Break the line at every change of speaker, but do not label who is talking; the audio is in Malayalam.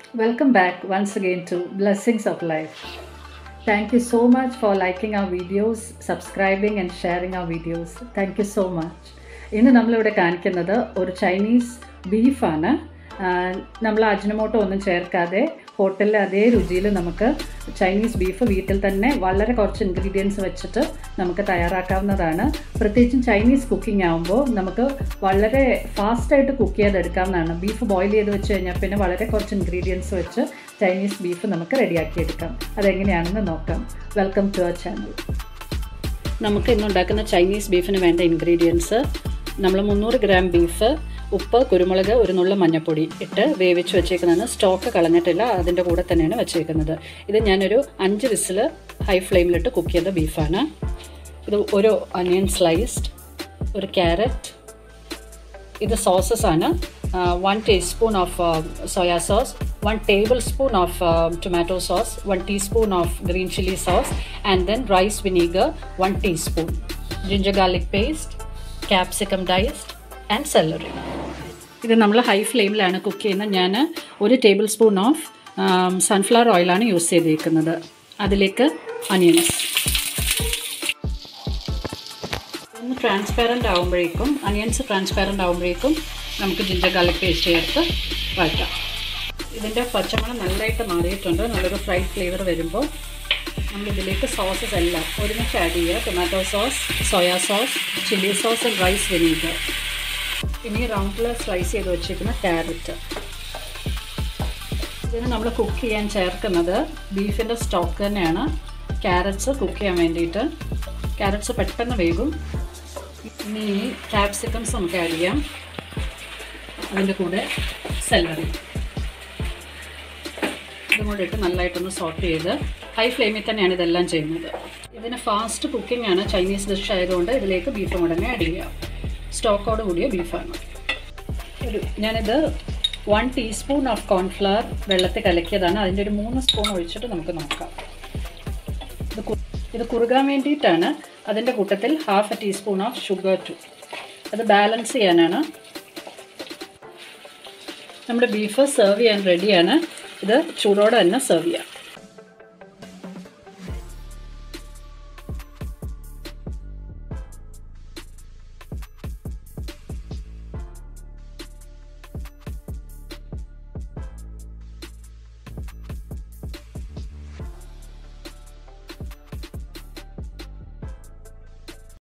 Welcome back once again to Blessings of Life. Thank you so much for liking our videos, subscribing and sharing our videos. Thank you so much. ഇന്ന് നമ്മളിവിടെ കാണിക്കുന്നത് ഒരു ചൈനീസ് ബീഫാണ്. നമ്മൾ അജിനോമോട്ടോ ഒന്നും ചേർക്കാതെ ഹോട്ടലിലെ അതേ രുചിയിൽ നമുക്ക് ചൈനീസ് ബീഫ് വീട്ടിൽ തന്നെ വളരെ കുറച്ച് ഇൻഗ്രീഡിയൻസ് വെച്ചിട്ട് നമുക്ക് തയ്യാറാക്കാവുന്നതാണ്. പ്രത്യേകിച്ചും ചൈനീസ് കുക്കിംഗ് ആകുമ്പോൾ നമുക്ക് വളരെ ഫാസ്റ്റായിട്ട് കുക്ക് ചെയ്തെടുക്കാവുന്നതാണ്. ബീഫ് ബോയിൽ ചെയ്ത് വെച്ച് കഴിഞ്ഞാൽ പിന്നെ വളരെ കുറച്ച് ഇൻഗ്രീഡിയൻസ് വെച്ച് ചൈനീസ് ബീഫ് നമുക്ക് റെഡിയാക്കിയെടുക്കാം. അതെങ്ങനെയാണെന്ന് നോക്കാം. Welcome to our channel. നമുക്ക് ഇന്നുണ്ടാക്കുന്ന ചൈനീസ് ബീഫിന് വേണ്ട ഇൻഗ്രീഡിയൻസ്, നമ്മൾ 300 ഗ്രാം ബീഫ്, ഉപ്പ്, കുരുമുളക്, ഒരു നുള്ള മഞ്ഞൾപ്പൊടി ഇട്ട് വേവിച്ച് വെച്ചേക്കുന്നതാണ്. സ്റ്റോക്ക് കളഞ്ഞിട്ടില്ല, അതിൻ്റെ കൂടെ തന്നെയാണ് വെച്ചേക്കുന്നത്. ഇത് ഞാനൊരു 5 വിസിൽ ഹൈ ഫ്ലെയിമിലിട്ട് കുക്ക് ചെയ്ത ബീഫാണ്. ഇത് ഒരു അനിയൻ സ്ലൈസ്ഡ്, ഒരു ക്യാരറ്റ്, ഇത് സോസസ് ആണ്. 1 teaspoon of soya sauce, 1 tablespoon of tomato sauce, 1 teaspoon of green chili sauce, and then rice vinegar 1 teaspoon, ginger garlic paste, capsicum diced and celery. ഇത് നമ്മൾ ഹൈ ഫ്ലെയിമിലാണ് കുക്ക് ചെയ്യുന്നത്. ഞാൻ 1 ടേബിൾ സ്പൂൺ ഓഫ് സൺഫ്ലവർ ഓയിലാണ് യൂസ് ചെയ്തിരിക്കുന്നത്. അതിലേക്ക് അനിയൻസ് ഒന്ന് ട്രാൻസ്പാരൻ്റ് ആകുമ്പോഴേക്കും, അനിയൻസ് ട്രാൻസ്പാരൻ്റ് ആകുമ്പോഴേക്കും നമുക്ക് ജിഞ്ചർ ഗാർലിക് പേസ്റ്റ് ചേർത്ത് വഴറ്റാം. ഇതിൻ്റെ പച്ചമണം നല്ലതായിട്ട് മാറിയിട്ടുണ്ട്. നല്ലൊരു ഫ്രൈഡ് ഫ്ലേവർ വരുമ്പോൾ നമ്മളിതിലേക്ക് സോസസ് എല്ലാം ഒരുമിച്ച് ആഡ് ചെയ്യുക. Tomato sauce, soya sauce, chilli sauce and rice vinegar. പിന്നെ റൗണ്ടിൽ സ്ലൈസ് ചെയ്ത് വെച്ചിരിക്കുന്ന ക്യാരറ്റ്. ഇതിന് നമ്മൾ കുക്ക് ചെയ്യാൻ ചേർക്കുന്നത് ബീഫിൻ്റെ സ്റ്റോക്ക് തന്നെയാണ്. ക്യാരറ്റ്സ് കുക്ക് ചെയ്യാൻ വേണ്ടിയിട്ട്, ക്യാരറ്റ്സ് പെട്ടെന്ന് വേകും. ഇനി ക്യാപ്സിക്കംസ് നമുക്ക് ആഡ് ചെയ്യാം. അതിൻ്റെ കൂടെ സെല്ലറി ഇതും കൂടെ ഇട്ട് നല്ലതായിട്ടൊന്ന് സോട്ട് ചെയ്ത് ഹൈ ഫ്ലെയിമിൽ തന്നെയാണ് ഇതെല്ലാം ചെയ്യുന്നത്. ഇതിന് ഫാസ്റ്റ് കുക്കിംഗ് ആണ്. ചൈനീസ് ഡിഷ് ആയതുകൊണ്ട് ഇതിലേക്ക് ബീഫും ഉടനെ ആഡ് ചെയ്യാം. സ്റ്റോക്കോട് കൂടിയ ബീഫാണ്. ഞാനിത് 1 ടീസ്പൂൺ ഓഫ് കോൺഫ്ലവർ വെള്ളത്തിൽ കലക്കിയതാണ്. അതിൻ്റെ ഒരു 3 സ്പൂൺ ഒഴിച്ചിട്ട് നമുക്ക് നോക്കാം. ഇത് കുറുകാൻ വേണ്ടിയിട്ടാണ്. അതിൻ്റെ കൂട്ടത്തിൽ 1/2 ടീസ്പൂൺ ഓഫ് ഷുഗർ ടു, അത് ബാലൻസ് ചെയ്യാനാണ്. നമ്മുടെ ബീഫ് സെർവ് ചെയ്യാൻ റെഡിയാണ്. ഇത് ചൂടോടെ തന്നെ സെർവ് ചെയ്യാം.